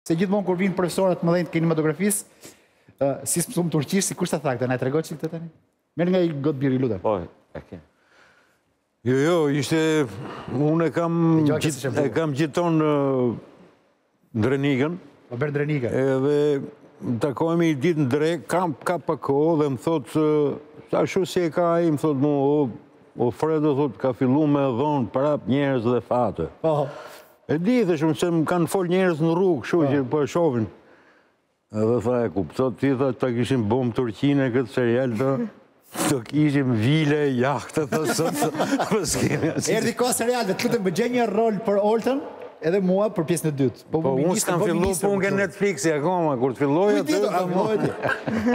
Se gjithmonë kur vinë profesorët më dhejnë të kinematografisë, si së mësumë turqisht, si kush të thakë, na e tregoj që këtë tani? Merë nga i gotë birë i lutem. Po, e ke. Jo, ishte... Unë e kam gjithon Drenikën. Robert Drenika. Edhe takojme i ditë në drek, kam ka pa kohë dhe më thotë, sa shu si e ka i, më thotë mu, o Fredo, thotë, ka fillu me dhonë prap njerëz dhe fate. E di dhe shumë se më kanë fol njerëz në rrugë, shu që po e shohin. Edhe tha e kuptot, ti tha, ta kishim bom Turqine këtë serial, të kishim vile, jahtë, të sëtë. Erdi ka serial, dhe të lutem bëgje një rol për Oltën, edhe mua për pjesën e dytë. Po unë s'kam fillu punë ke Netflixi akoma, kur të filloj atë...